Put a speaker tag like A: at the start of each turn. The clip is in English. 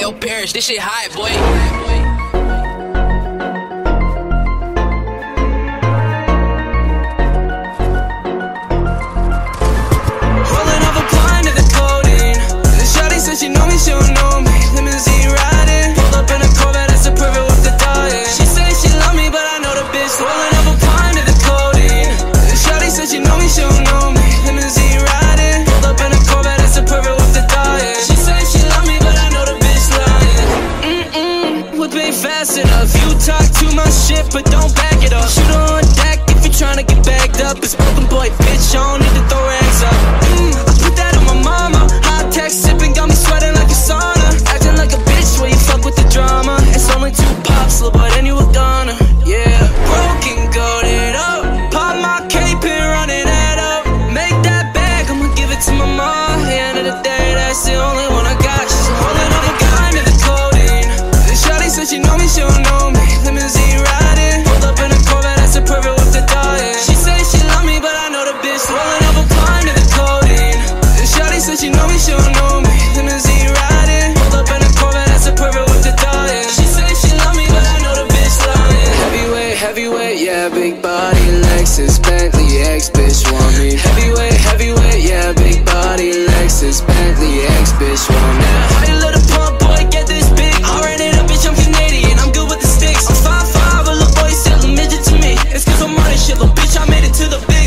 A: your parents, this shit hot, boy.
B: Rolling up a blind to the codeine. The shawty said she know me, she don't know me. Limousine riding, pulled up in a Corvette, that's a perfect with the diet. She say she love me, but I know the bitch. Rolling up a blind to the codeine. The shawty said she know me, she don't know me. Limousine riding, pulled up in a Corvette, that's a perfect with the diet. She say she love me, but I know the bitch lying. Whip ain't fast enough. You talk too much shit, but don't back it up. Shoot her on deck if you tryna get bagged up. It's broken boy, bitch, I don't need to throw rags up. I put that on my mama. High tech sipping got me sweating like a sauna. Acting like a bitch where you fuck with the drama. It's only 2 pops, little boy, then you a goner. Yeah, broken, goated up. Pop my cape and run it head up. Make that bag, I'ma give it to my mom. At the end of the day, that's the only one I got. She's holding up a gun to the codeine. The shawty said she know me, she don't know me. Limousine riding, pulled up in a Corvette, that's a perfect with the diet. She say she love me, but I know the bitch. Rolling up a blind to the codeine. The shawty said she know me, she don't know me. Limousine riding, pulled up in a Corvette, that's a perfect with the diet. She say she love me, but I know the bitch lying. Heavyweight, heavyweight, yeah, big body, Lexus, Bentley, ex-bitch want me. Heavyweight, heavyweight, yeah, big body, Lexus, Bentley, ex-bitch want me. How you let a pump boy get this big? I ran it up, bitch, I'm Canadian, I'm good with the sticks. I'm 5'5", a little boy still a midget to me. It's cause I'm on this shit, little bitch, I made it to the big.